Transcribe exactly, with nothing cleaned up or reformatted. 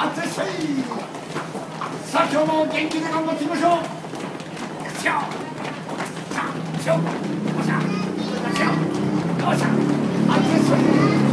あつしさあ今日も元気で頑張っていきましょう。口をさあしようおしゃおしゃおしゃあつし